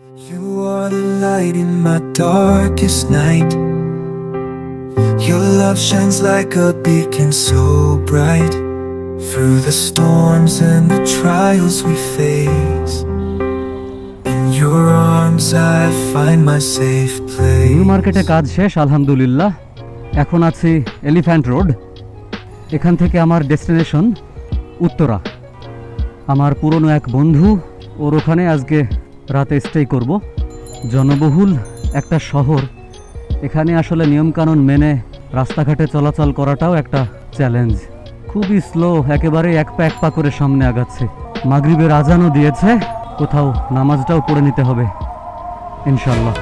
You are the light in my darkest night. Your love shines like a beacon so bright. Through the storms and the trials we face, in your arms I find my safe place. New মার্কেটে কাজ শেষ আলহামদুলিল্লাহ। এখন আছি elephant road. এখান থেকে আমার destination Uttara. আমার পুরনো এক বন্ধু, ওর ওখানে আজকে রাতে স্টে করব। জনবহুল একটা শহর, এখানে আসলে নিয়মকানুন মেনে রাস্তাঘাটে চলাচল করাটাও একটা চ্যালেঞ্জ। খুবই স্লো, একেবারে এক পা করে সামনে আগাচ্ছে। মাগরিবের আজানও দিয়েছে, কোথাও নামাজটাও পড়ে নিতে হবে ইনশাল্লাহ।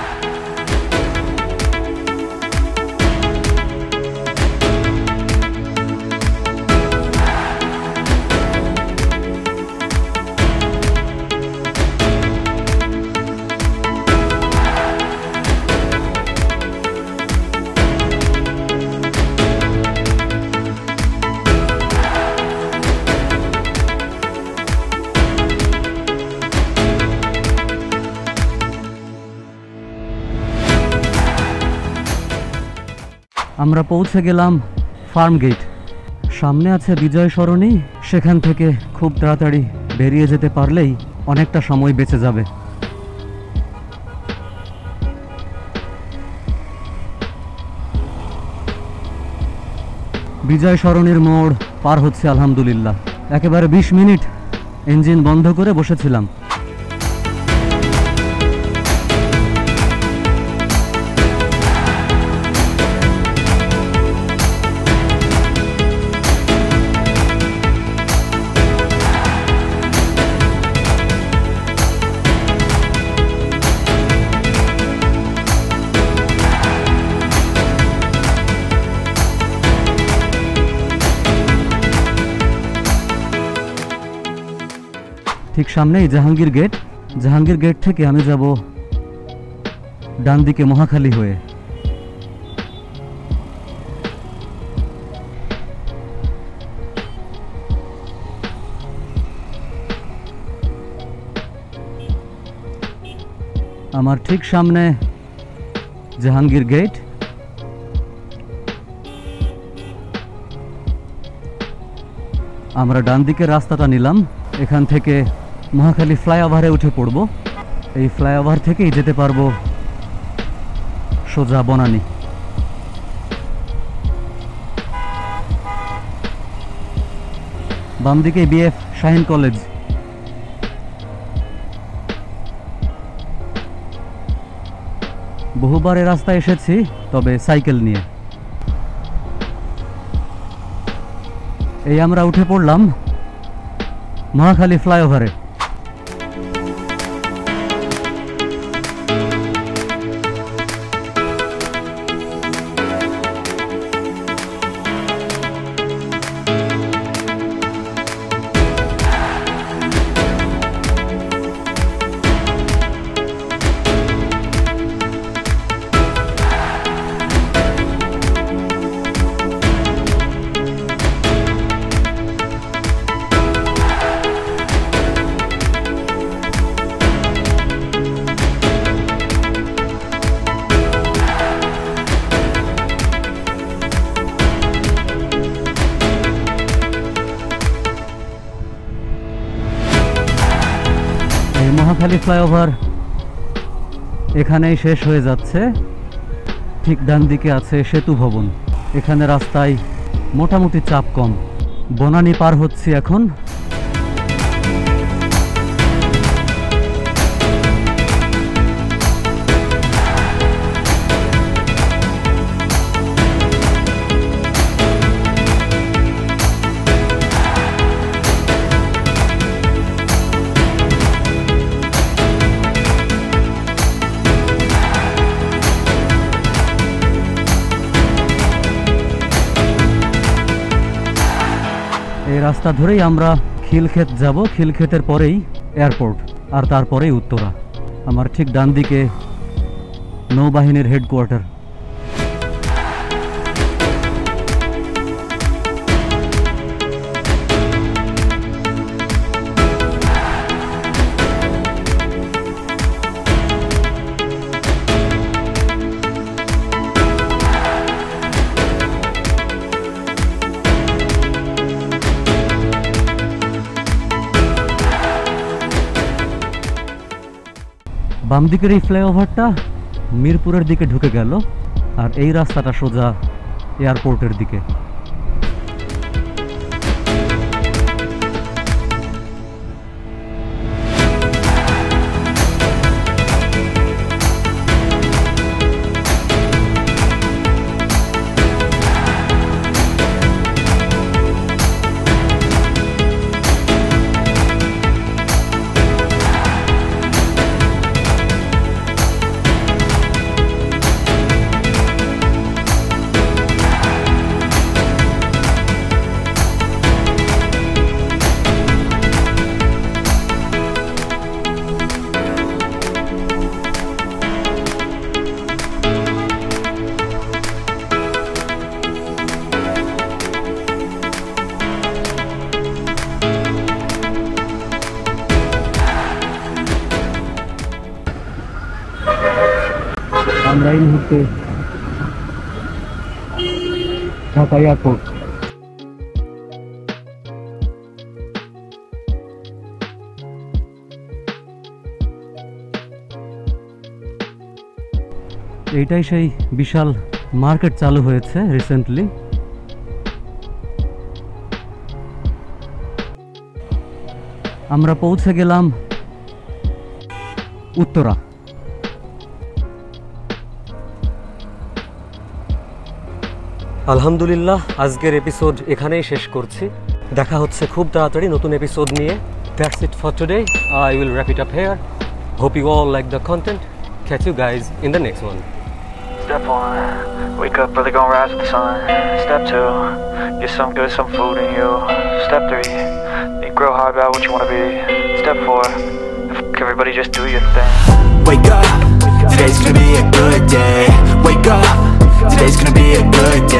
আমরা পৌঁছে গেলাম ফার্ম গেট। সামনে আছে বিজয় সরণি, সেখান থেকে খুব তাড়াতাড়ি বেরিয়ে যেতে পারলেই অনেকটা সময় বেঁচে যাবে। বিজয় সরণির মোড় পার হচ্ছে আলহামদুলিল্লাহ। একেবারে 20 মিনিট ইঞ্জিন বন্ধ করে বসেছিলাম। ঠিক সামনেই জাহাঙ্গীর গেট। জাহাঙ্গীর গেট থেকে আমি যাব ডান দিকে মহাখালী হয়ে। আমার ঠিক সামনে জাহাঙ্গীর গেট। আমরা ডান দিকের রাস্তাটা নিলাম, এখান থেকে মহাখালী ফ্লাইওভারে উঠে পড়ব। এই ফ্লাইওভার থেকেই যেতে পারবো সোজা বনানী। বাম দিকে বিএফ শাহিন কলেজ। বহুবার এই রাস্তায় এসেছি, তবে সাইকেল নিয়ে। এই আমরা উঠে পড়লাম মহাখালী ফ্লাইওভারে। মহাখালী ফ্লাইওভার এখানেই শেষ হয়ে যাচ্ছে। ঠিক ডান দিকে আছে সেতু ভবন। এখানে রাস্তায় মোটামুটি চাপ কম। বনানী পার হচ্ছি এখন। এই রাস্তা ধরেই আমরা খিলক্ষেত যাব। খিলক্ষেতের পরেই এয়ারপোর্ট, আর তারপরেই উত্তরা। আমার ঠিক ডান দিকে নৌবাহিনীর হেডকোয়ার্টার। বাম দিকের এই ফ্লাইওভারটা মিরপুরের দিকে ঢুকে গেল, আর এই রাস্তাটা সোজা এয়ারপোর্টের দিকে। আমরা এই মুহূর্তে ঢাকা এয়ারপোর্ট। এইটাই সেই বিশাল মার্কেট চালু হয়েছে রিসেন্টলি। আমরা পৌঁছে গেলাম উত্তরা। আলহামদুলিল্লাহ, আজকের এপিসোড এখানেই শেষ করছি। দেখা হচ্ছে খুব তাড়াতাড়ি নতুন এপিসোড নিয়ে। That's it for today. I will wrap it up here. Hope you all like the content. Catch you guys in the next one. Step 1, wake up early, gonna rise with the sun. Step 2, get some food in you. Step 3, think real hard about what you wanna be. Step 4, everybody just do your thing. Wake up, today's gonna be a good day. Wake up, today's gonna be a good day.